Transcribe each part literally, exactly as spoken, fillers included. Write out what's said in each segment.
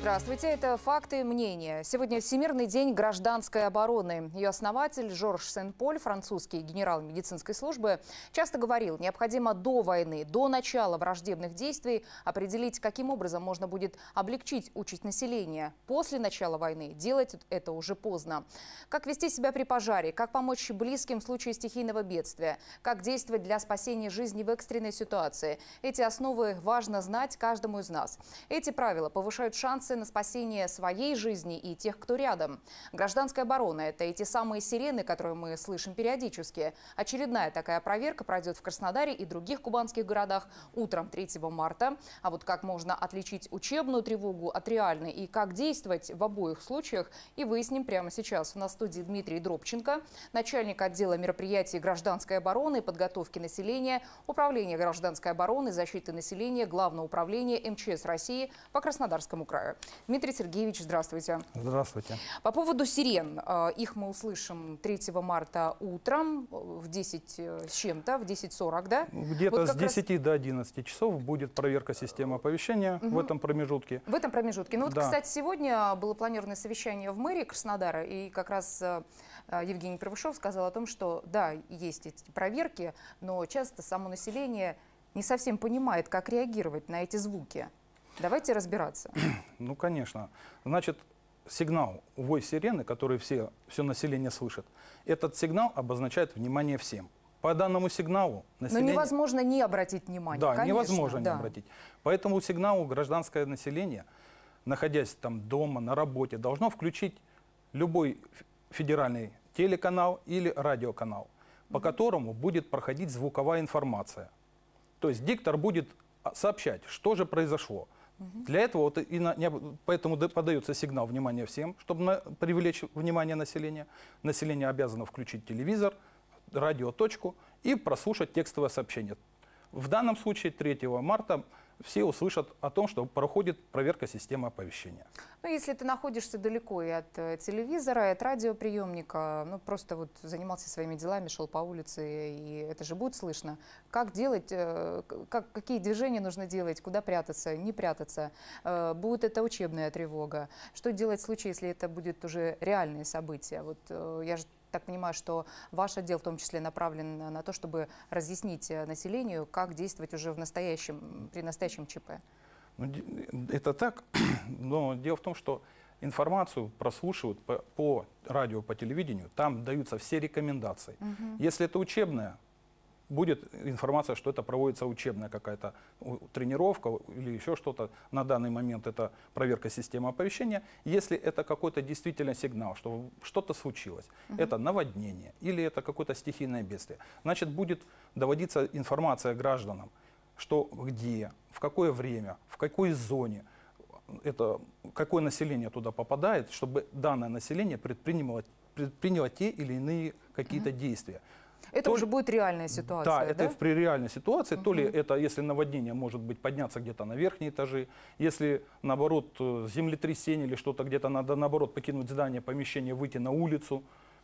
Здравствуйте, это «Факты и мнения». Сегодня Всемирный день гражданской обороны. Ее основатель Жорж Сен-Поль, французский генерал медицинской службы, часто говорил, необходимо до войны, до начала враждебных действий определить, каким образом можно будет облегчить участь населения. После начала войны делать это уже поздно. Как вести себя при пожаре, как помочь близким в случае стихийного бедствия, как действовать для спасения жизни в экстренной ситуации. Эти основы важно знать каждому из нас. Эти правила повышают шансы на спасение своей жизни и тех, кто рядом. Гражданская оборона – это эти самые сирены, которые мы слышим периодически. Очередная такая проверка пройдет в Краснодаре и других кубанских городах утром третьего марта. А вот как можно отличить учебную тревогу от реальной и как действовать в обоих случаях, и выясним прямо сейчас. У нас в студии Дмитрий Дробченко, начальник отдела мероприятий гражданской обороны и подготовки населения, Управления гражданской обороны и защиты населения, Главного управления эм че эс России по Краснодарскому краю. Дмитрий Сергеевич, здравствуйте. Здравствуйте. По поводу сирен. Их мы услышим третьего марта утром в десять с чем-то, в десять сорок, да? Где-то вот с десяти раз... до одиннадцати часов будет проверка системы оповещения угу. в этом промежутке. В этом промежутке. Ну вот, да. кстати, сегодня было планированное совещание в мэрии Краснодара, и как раз Евгений Правышов сказал о том, что да, есть эти проверки, но часто само население не совсем понимает, как реагировать на эти звуки. Давайте разбираться. Ну, конечно. Значит, сигнал вой сирены, который все, все население слышит, этот сигнал обозначает внимание всем. По данному сигналу население... Но невозможно не обратить внимание. Да, конечно, невозможно да. не обратить. По этому сигналу гражданское население, находясь там дома, на работе, должно включить любой федеральный телеканал или радиоканал, по mm-hmm. которому будет проходить звуковая информация. То есть диктор будет сообщать, что же произошло. Угу. Для этого вот и на, не, поэтому подается сигнал внимания всем, чтобы на, привлечь внимание населения. Население обязано включить телевизор, радиоточку и прослушать текстовое сообщение. В данном случае третьего марта все услышат о том, что проходит проверка системы оповещения. Ну, если ты находишься далеко и от телевизора, и от радиоприемника, ну, просто вот занимался своими делами, шел по улице, и это же будет слышно. Как делать, как, какие движения нужно делать, куда прятаться, не прятаться? Будет это учебная тревога? Что делать в случае, если это будет уже реальные события? Вот я же так понимаю, что ваш отдел в том числе направлен на то, чтобы разъяснить населению, как действовать уже в настоящем, при настоящем ЧП. Ну, это так, но дело в том, что информацию прослушивают по, по радио, по телевидению, там даются все рекомендации. Угу. Если это учебная, будет информация, что это проводится учебная какая-то тренировка или еще что-то. На данный момент это проверка системы оповещения. Если это какой-то действительно сигнал, что что-то случилось, угу. это наводнение или это какое-то стихийное бедствие, значит, будет доводиться информация гражданам, что где, в какое время, в какой зоне, это, какое население туда попадает, чтобы данное население предприняло, предприняло те или иные какие-то угу. действия. Это то, уже будет реальная ситуация, да? Да, это при реальной ситуации. Uh-huh. То ли это, если наводнение, может быть, подняться где-то на верхние этажи, если, наоборот, землетрясение или что-то где-то надо, наоборот, покинуть здание, помещение, выйти на улицу.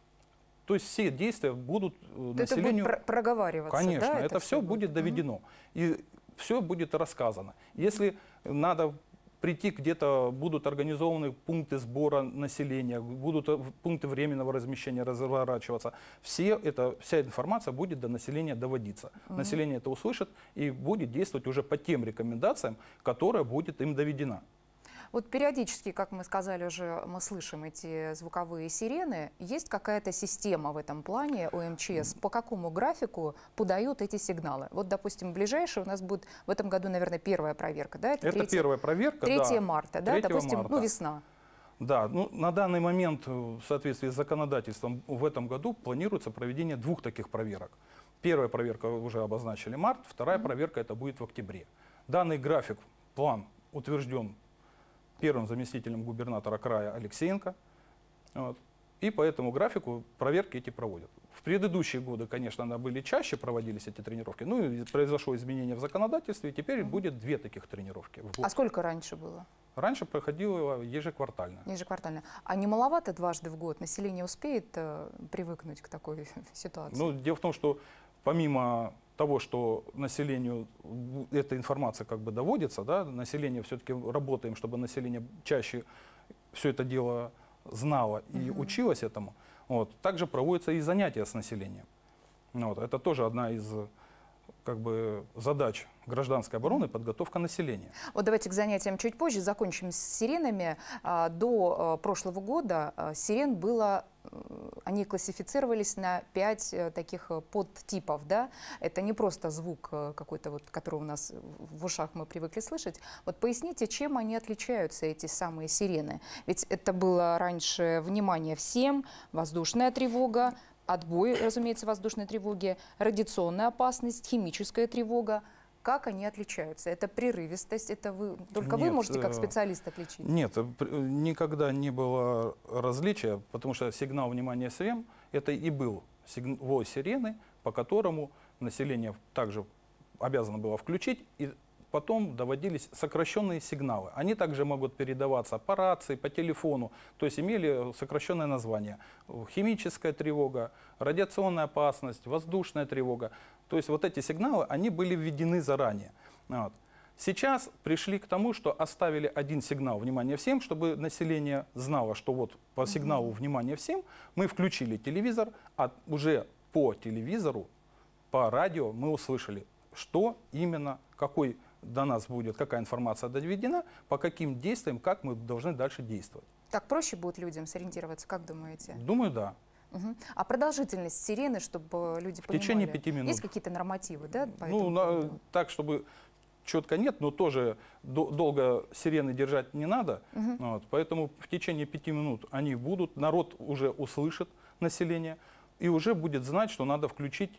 То есть все действия будут это населению... будет проговариваться, Конечно, да, это, это все будет доведено. Uh-huh. И все будет рассказано. Если надо... прийти где-то, будут организованы пункты сбора населения, будут пункты временного размещения разворачиваться. Все это, вся информация будет до населения доводиться. Mm-hmm. Население это услышит и будет действовать уже по тем рекомендациям, которая будет им доведена. Вот периодически, как мы сказали уже, мы слышим эти звуковые сирены. Есть какая-то система в этом плане у эм че эс? По какому графику подают эти сигналы? Вот, допустим, ближайшая у нас будет в этом году, наверное, первая проверка, да? Это, это первая проверка, третьего да. марта, да? третьего Допустим, марта. ну, весна. Да, ну, на данный момент в соответствии с законодательством в этом году планируется проведение двух таких проверок. Первая проверка уже обозначили март, вторая mm-hmm. проверка это будет в октябре. Данный график, план утвержден первым заместителем губернатора края Алексеенко. Вот. И по этому графику проверки эти проводят. В предыдущие годы, конечно, она были чаще проводились эти тренировки. Ну и произошло изменение в законодательстве, и теперь mm-hmm. будет две таких тренировки в год. А сколько раньше было? Раньше проходило ежеквартально. Ежеквартально. А не маловато дважды в год? Население успеет э, привыкнуть к такой ситуации? Ну, дело в том, что помимо того, что населению эта информация как бы доводится, да, население все-таки работаем, чтобы население чаще все это дело знало и угу. училось этому. Вот. Также проводятся и занятия с населением. Вот. Это тоже одна из как бы задач гражданской обороны, подготовка населения. Вот давайте к занятиям чуть позже. Закончим с сиренами. До прошлого года сирен было, они классифицировались на пять таких подтипов. Да? Это не просто звук какой-то, вот, который у нас в ушах мы привыкли слышать. Вот поясните, чем они отличаются, эти самые сирены? Ведь это было раньше внимание всем, воздушная тревога, отбой, разумеется, воздушной тревоги, радиационная опасность, химическая тревога. Как они отличаются? Это прерывистость, это вы, только нет, вы можете как специалист отличить? Нет, никогда не было различия, потому что сигнал внимания всем это и был вой сирены, по которому население также обязано было включить, и потом доводились сокращенные сигналы. Они также могут передаваться по рации, по телефону, то есть имели сокращенное название. Химическая тревога, радиационная опасность, воздушная тревога. То есть вот эти сигналы, они были введены заранее. Вот. Сейчас пришли к тому, что оставили один сигнал внимания всем, чтобы население знало, что вот по сигналу внимания всем мы включили телевизор, а уже по телевизору, по радио мы услышали, что именно, какой до нас будет, какая информация доведена, по каким действиям, как мы должны дальше действовать. Так проще будет людям сориентироваться, как думаете? Думаю, да. Угу. А продолжительность сирены, чтобы люди в понимали? В течение пяти минут. Есть какие-то нормативы, да? Ну, на, так, чтобы четко нет, но тоже до, долго сирены держать не надо. Угу. Вот, поэтому в течение пяти минут они будут, народ уже услышит население и уже будет знать, что надо включить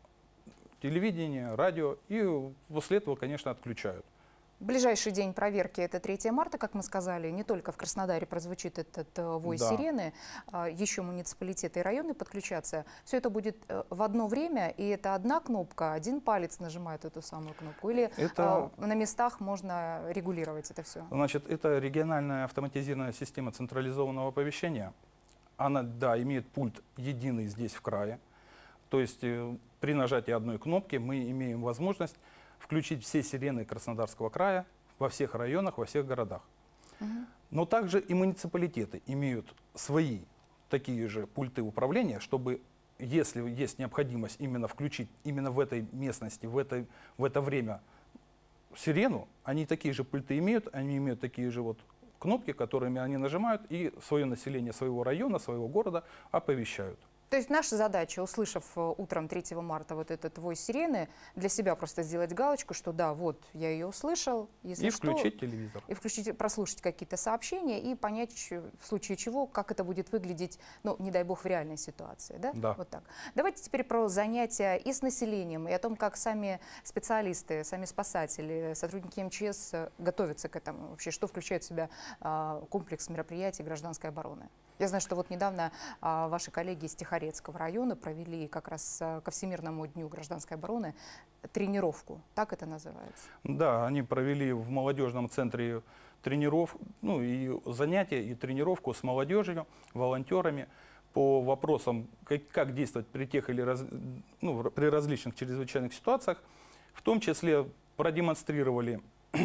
телевидение, радио, и после этого, конечно, отключают. Ближайший день проверки – это третье марта, как мы сказали. Не только в Краснодаре прозвучит этот вой да. сирены, еще муниципалитеты и районы подключатся. Все это будет в одно время, и это одна кнопка, один палец нажимает эту самую кнопку? Или это... на местах можно регулировать это все? Значит, это региональная автоматизированная система централизованного оповещения. Она, да, имеет пульт единый здесь в крае. То есть при нажатии одной кнопки мы имеем возможность включить все сирены Краснодарского края во всех районах, во всех городах. Угу. Но также и муниципалитеты имеют свои такие же пульты управления, чтобы, если есть необходимость именно включить именно в этой местности, в, этой, в это время сирену, они такие же пульты имеют, они имеют такие же вот кнопки, которыми они нажимают и свое население своего района, своего города оповещают. То есть наша задача, услышав утром третьего марта вот этот вой сирены, для себя просто сделать галочку, что да, вот я ее услышал. Если и что, включить телевизор. И включить, прослушать какие-то сообщения и понять, в случае чего, как это будет выглядеть, ну, не дай бог, в реальной ситуации. Да? Да. Вот так. Давайте теперь про занятия и с населением, и о том, как сами специалисты, сами спасатели, сотрудники эм че эс готовятся к этому. Вообще, что включает в себя а, комплекс мероприятий гражданской обороны. Я знаю, что вот недавно а, ваши коллеги из Тихорецкого района провели как раз а, ко Всемирному дню гражданской обороны тренировку. Так это называется? Да, они провели в молодежном центре тренировку, ну и занятия, и тренировку с молодежью, волонтерами по вопросам, как, как действовать при тех или раз, ну, при различных чрезвычайных ситуациях. В том числе продемонстрировали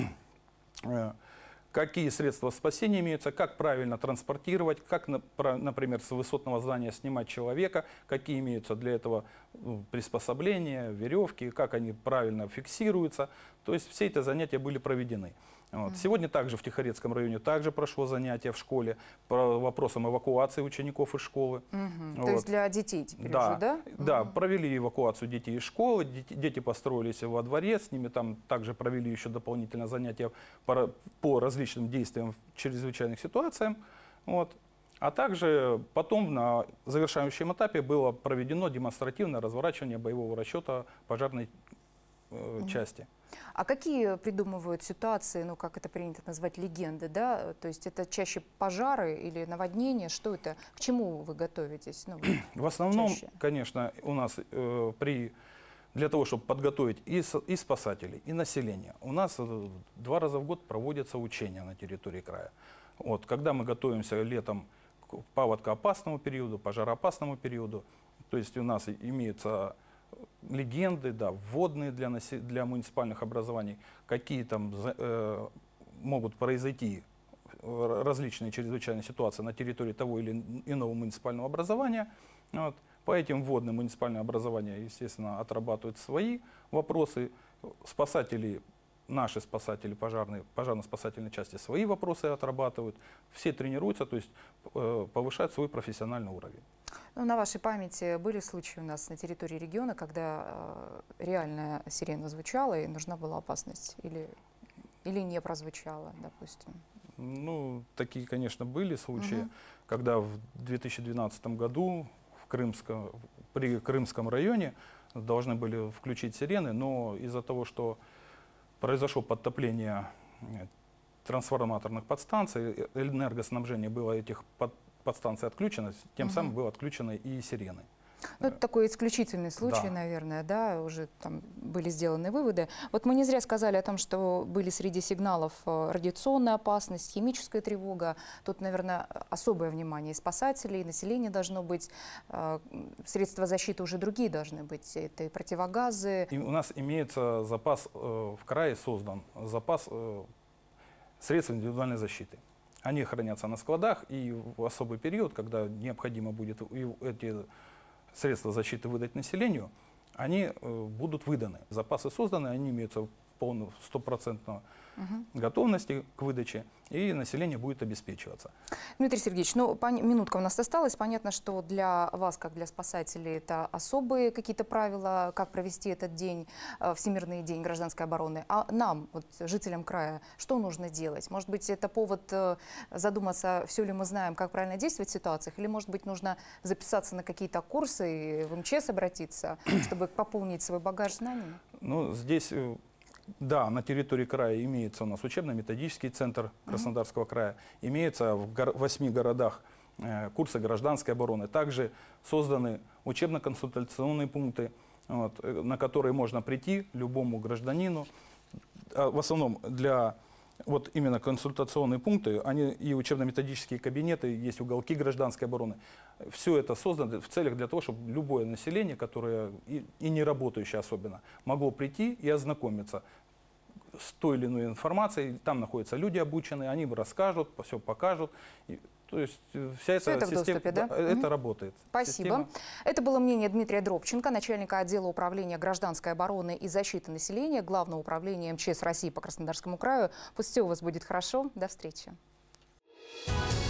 какие средства спасения имеются, как правильно транспортировать, как, например, с высотного здания снимать человека, какие имеются для этого приспособления, веревки, как они правильно фиксируются. То есть все эти занятия были проведены. Вот. Mm-hmm. Сегодня также в Тихорецком районе также прошло занятие в школе по вопросам эвакуации учеников из школы. Mm-hmm. Вот. То есть для детей теперь да. уже, да? Да, mm-hmm. провели эвакуацию детей из школы, дети, дети построились во дворе, с ними там также провели еще дополнительно занятия по, по различным действиям в чрезвычайных ситуациях. Вот. А также потом на завершающем этапе было проведено демонстративное разворачивание боевого расчета пожарной э, mm-hmm. части. А какие придумывают ситуации, ну, как это принято назвать, легенды, да? То есть это чаще пожары или наводнения? Что это? К чему вы готовитесь? Ну, в основном, чаще? конечно, у нас э, при, для того, чтобы подготовить и, и спасателей, и население, у нас э, два раза в год проводятся учения на территории края. Вот, когда мы готовимся летом к паводкоопасному периоду, пожароопасному периоду, то есть у нас имеются легенды, да, вводные для, для муниципальных образований, какие там э, могут произойти различные чрезвычайные ситуации на территории того или иного муниципального образования. Вот. По этим вводным муниципальные образования, естественно, отрабатывают свои вопросы. Спасатели, наши спасатели пожарные, пожарно-спасательной части свои вопросы отрабатывают. Все тренируются, то есть э, повышают свой профессиональный уровень. Ну, на вашей памяти были случаи у нас на территории региона, когда э, реальная сирена звучала и нужна была опасность? Или, или не прозвучала, допустим? Ну, такие, конечно, были случаи, Угу. когда в две тысячи двенадцатом году в Крымском, при Крымском районе должны были включить сирены, но из-за того, что произошло подтопление трансформаторных подстанций, энергоснабжение было этих под, подстанций отключено, тем угу. самым было отключены и сирены. Ну, это такой исключительный случай, да. наверное, да, уже там были сделаны выводы. Вот мы не зря сказали о том, что были среди сигналов радиационная опасность, химическая тревога. Тут, наверное, особое внимание и спасателей, и населения должно быть, средства защиты уже другие должны быть, это и противогазы. И у нас имеется запас, в крае создан запас средств индивидуальной защиты. Они хранятся на складах, и в особый период, когда необходимо будет эти средства защиты выдать населению, они э, будут выданы. Запасы созданы, они имеются в полной стопроцентной угу. готовности к выдаче, и население будет обеспечиваться. Дмитрий Сергеевич, ну, минутка у нас осталась. Понятно, что для вас, как для спасателей, это особые какие-то правила, как провести этот день, Всемирный день гражданской обороны. А нам, вот, жителям края, что нужно делать? Может быть, это повод задуматься, все ли мы знаем, как правильно действовать в ситуациях, или, может быть, нужно записаться на какие-то курсы и в эм че эс обратиться, чтобы пополнить свой багаж знаний? Ну, здесь... Да, на территории края имеется у нас учебно-методический центр Краснодарского края, имеется в восьми городах э, курсы гражданской обороны. Также созданы учебно-консультационные пункты, вот, на которые можно прийти любому гражданину. А в основном для вот именно консультационные пункты, они и учебно-методические кабинеты, есть уголки гражданской обороны. Все это создано в целях для того, чтобы любое население, которое и, и не работающее особенно, могло прийти и ознакомиться с той или иной информацией. Там находятся люди обученные, они расскажут, все покажут. И, то есть вся эта это система, доступе, да? это угу. работает. Спасибо. Система. Это было мнение Дмитрия Дробченко, начальника отдела управления гражданской обороны и защиты населения Главного управления эм че эс России по Краснодарскому краю. Пусть все у вас будет хорошо. До встречи.